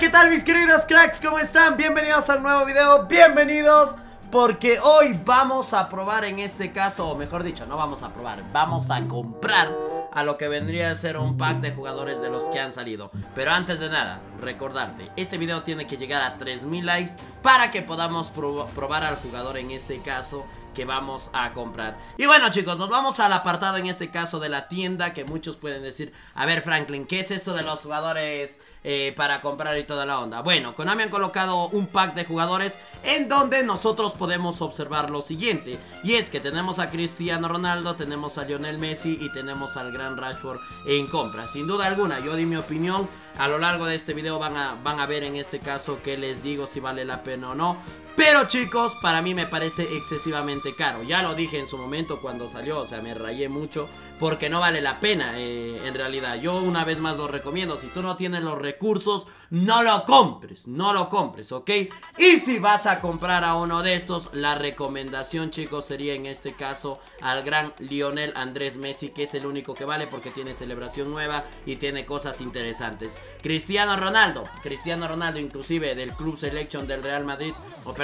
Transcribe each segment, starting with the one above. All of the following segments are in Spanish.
¿Qué tal mis queridos cracks? ¿Cómo están? Bienvenidos a un nuevo video, bienvenidos, porque hoy vamos a probar en este caso, o mejor dicho, no vamos a probar, vamos a comprar a lo que vendría a ser un pack de jugadores de los que han salido. Pero antes de nada, recordarte, este video tiene que llegar a 3000 likes para que podamos probar al jugador en este caso que vamos a comprar. Y bueno chicos, nos vamos al apartado en este caso de la tienda, que muchos pueden decir, a ver Franklin, ¿qué es esto de los jugadores para comprar y toda la onda? Bueno, Konami han colocado un pack de jugadores en donde nosotros podemos observar lo siguiente, y es que tenemos a Cristiano Ronaldo, tenemos a Lionel Messi y tenemos al gran Rashford en compra. Sin duda alguna, yo di mi opinión. A lo largo de este video van a ver en este caso que les digo si vale la pena o no. Pero chicos, para mí me parece excesivamente caro. Ya lo dije en su momento cuando salió, o sea, me rayé mucho porque no vale la pena en realidad. Yo una vez más lo recomiendo, si tú no tienes los recursos, no lo compres, ¿ok? Y si vas a comprar a uno de estos, la recomendación chicos sería en este caso al gran Lionel Andrés Messi, que es el único que vale porque tiene celebración nueva y tiene cosas interesantes. Cristiano Ronaldo inclusive del Club Selection del Real Madrid,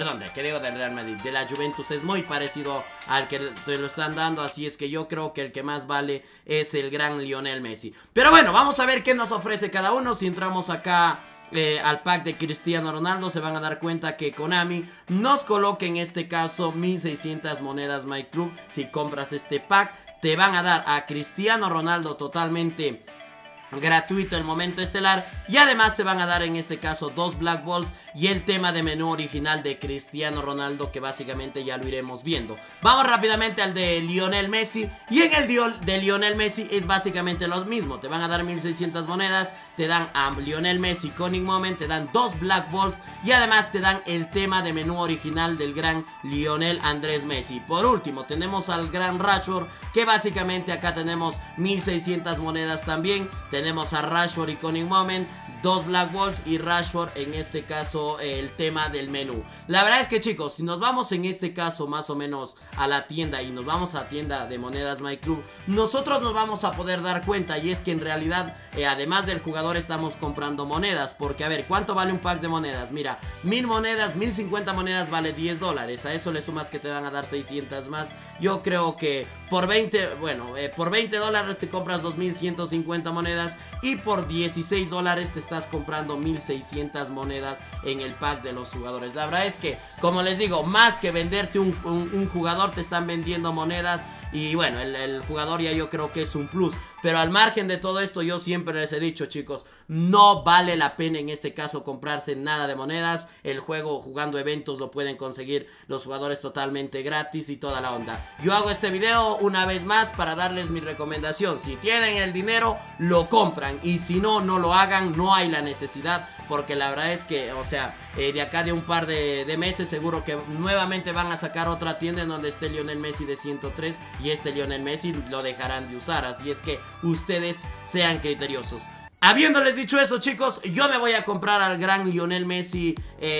del Real Madrid, de la Juventus, es muy parecido al que te lo están dando, así es que yo creo que el que más vale es el gran Lionel Messi. Pero bueno, vamos a ver qué nos ofrece cada uno. Si entramos acá al pack de Cristiano Ronaldo, se van a dar cuenta que Konami nos coloca en este caso 1600 monedas My Club. Si compras este pack, te van a dar a Cristiano Ronaldo totalmente gratuito el momento estelar, y además te van a dar en este caso 2 Black Balls y el tema de menú original de Cristiano Ronaldo, que básicamente ya lo iremos viendo. Vamos rápidamente al de Lionel Messi, y en el de Lionel Messi es básicamente lo mismo. Te van a dar 1600 monedas, te dan a Lionel Messi Iconic Moment, te dan 2 Black Balls y además te dan el tema de menú original del gran Lionel Andrés Messi. Por último tenemos al gran Rashford, que básicamente acá tenemos 1600 monedas también. Tenemos a Rashford Iconic Moment, 2 Black Balls y Rashford en este caso el tema del menú. La verdad es que chicos, si nos vamos en este caso más o menos a la tienda y nos vamos a la tienda de monedas My Club, nosotros nos vamos a poder dar cuenta, y es que en realidad además del jugador estamos comprando monedas. Porque a ver, ¿cuánto vale un pack de monedas? Mira, 1000 monedas, 1050 monedas vale $10. A eso le sumas que te van a dar 600 más. Yo creo que por 20, por $20 te compras 2150 monedas, y por $16 te estás comprando 1600 monedas en el pack de los jugadores. La verdad es que, como les digo, más que venderte un jugador, te están vendiendo monedas. Y bueno, el jugador ya yo creo que es un plus. Pero al margen de todo esto, yo siempre les he dicho chicos, no vale la pena en este caso comprarse nada de monedas. El juego, jugando eventos, lo pueden conseguir los jugadores totalmente gratis y toda la onda. Yo hago este video una vez más para darles mi recomendación. Si tienen el dinero, lo compran, y si no, no lo hagan. No hay la necesidad, porque la verdad es que, o sea, de acá de un par de meses seguro que nuevamente van a sacar otra tienda en donde esté Lionel Messi de 103, y este Lionel Messi lo dejarán de usar. Así es que ustedes sean criteriosos. Habiéndoles dicho eso chicos, yo me voy a comprar al gran Lionel Messi.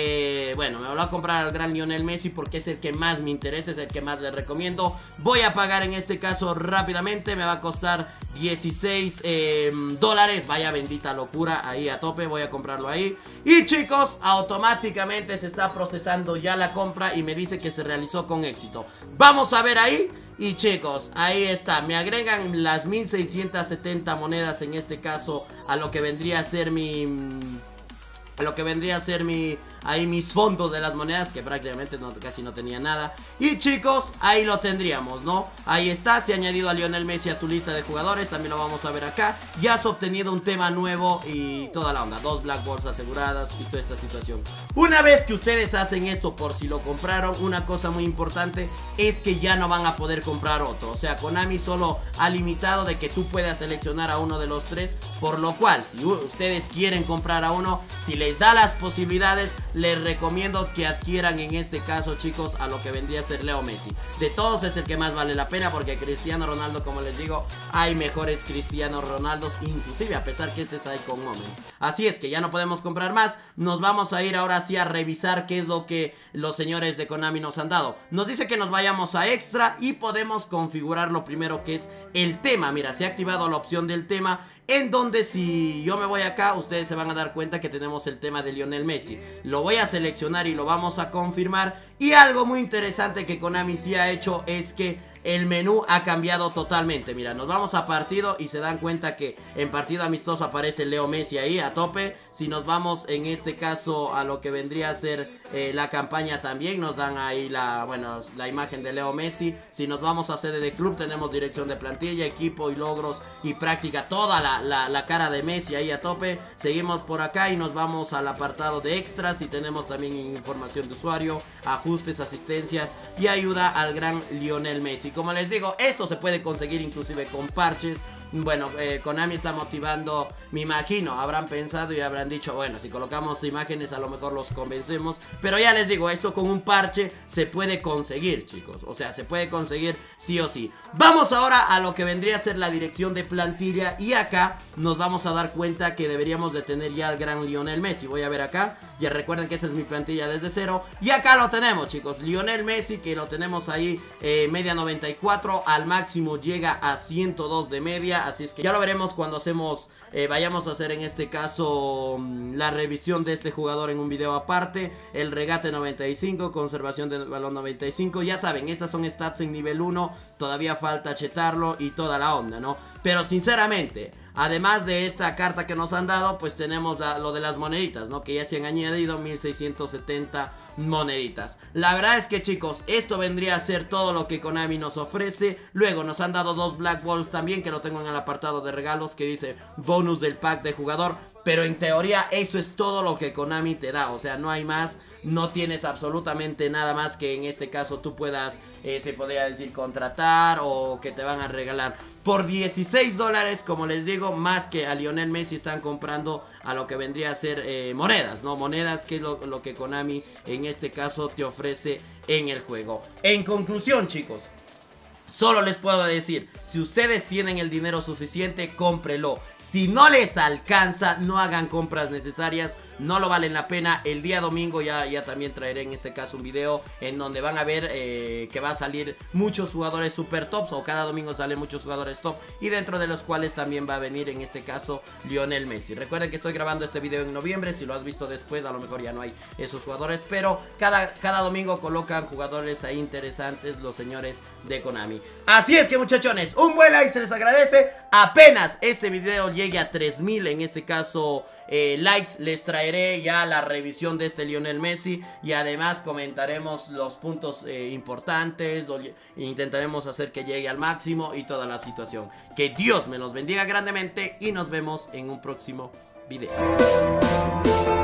Me voy a comprar al gran Lionel Messi porque es el que más me interesa, es el que más les recomiendo. Voy a pagar en este caso rápidamente, me va a costar 16 dólares. Vaya bendita locura, ahí a tope, voy a comprarlo ahí. Y chicos, automáticamente se está procesando ya la compra y me dice que se realizó con éxito. Vamos a ver ahí. Y chicos, ahí está, me agregan las 1670 monedas en este caso a lo que vendría a ser ahí mis fondos de las monedas, que prácticamente casi no tenía nada. Y chicos, ahí lo tendríamos, ¿no? Ahí está, se ha añadido a Lionel Messi a tu lista de jugadores, también lo vamos a ver acá. Ya has obtenido un tema nuevo y toda la onda, 2 Black Balls aseguradas y toda esta situación. Una vez que ustedes hacen esto, por si lo compraron, una cosa muy importante es que ya no van a poder comprar otro. O sea, Konami solo ha limitado de que tú puedas seleccionar a uno de los 3, por lo cual, si ustedes quieren comprar a uno, si les da las posibilidades, les recomiendo que adquieran en este caso chicos a lo que vendría a ser Leo Messi. De todos es el que más vale la pena, porque Cristiano Ronaldo, como les digo, hay mejores Cristiano Ronaldos, inclusive a pesar que este es Icon Moment. Así es que ya no podemos comprar más. Nos vamos a ir ahora sí a revisar qué es lo que los señores de Konami nos han dado. Nos dice que nos vayamos a extra y podemos configurar lo primero, que es el tema. Mira, se ha activado la opción del tema. en donde si yo me voy acá, ustedes se van a dar cuenta que tenemos el tema de Lionel Messi. Lo voy a seleccionar y lo vamos a confirmar. Y algo muy interesante que Konami sí ha hecho es que el menú ha cambiado totalmente. Mira, nos vamos a partido y se dan cuenta que en partido amistoso aparece Leo Messi ahí a tope. Si nos vamos en este caso a lo que vendría a ser la campaña, también nos dan ahí la imagen de Leo Messi. Si nos vamos a sede de club, tenemos dirección de plantilla, equipo y logros y práctica, toda la cara de Messi ahí a tope. Seguimos por acá y nos vamos al apartado de extras y tenemos también información de usuario, ajustes, asistencias y ayuda al gran Lionel Messi. Como les digo, esto se puede conseguir inclusive con parches. Bueno, Konami está motivando, me imagino, habrán pensado y habrán dicho, bueno, si colocamos imágenes a lo mejor los convencemos. Pero ya les digo, esto con un parche se puede conseguir, chicos. O sea, se puede conseguir sí o sí. Vamos ahora a lo que vendría a ser la dirección de plantilla. Y acá nos vamos a dar cuenta que deberíamos de tener ya al gran Lionel Messi. Voy a ver acá, ya recuerden que esta es mi plantilla desde cero. Y acá lo tenemos, chicos, Lionel Messi, que lo tenemos ahí, media 94, al máximo llega a 102 de media. Así es que ya lo veremos cuando vayamos a hacer en este caso la revisión de este jugador en un video aparte. El regate 95, conservación del balón 95. Ya saben, estas son stats en nivel 1. Todavía falta chetarlo y toda la onda, ¿no? Pero sinceramente, además de esta carta que nos han dado, pues tenemos lo de las moneditas, ¿no? Que ya se han añadido 1670 moneditas. La verdad es que, chicos, esto vendría a ser todo lo que Konami nos ofrece. Luego nos han dado 2 Black Balls también, que lo tengo en el apartado de regalos, que dice bonus del pack de jugador. Pero en teoría eso es todo lo que Konami te da. O sea, no hay más. No tienes absolutamente nada más que en este caso tú puedas, se podría decir, contratar o que te van a regalar. Por 16 dólares, como les digo, más que a Lionel Messi están comprando a lo que vendría a ser monedas, ¿no? Monedas, que es lo que Konami en este caso te ofrece en el juego. En conclusión, chicos, solo les puedo decir, si ustedes tienen el dinero suficiente, cómprelo. Si no les alcanza, no hagan compras necesarias, no lo valen la pena. El día domingo ya también traeré en este caso un video en donde van a ver que va a salir muchos jugadores super tops, o cada domingo salen muchos jugadores top, y dentro de los cuales también va a venir en este caso Lionel Messi. Recuerden que estoy grabando este video en noviembre. Si lo has visto después, a lo mejor ya no hay esos jugadores, pero cada domingo colocan jugadores ahí interesantes los señores de Konami. Así es que, muchachones, un buen like se les agradece. Apenas este video llegue a 3000 en este caso likes, les traeré ya la revisión de este Lionel Messi. Y además comentaremos los puntos importantes, intentaremos hacer que llegue al máximo y toda la situación. Que Dios me los bendiga grandemente y nos vemos en un próximo video.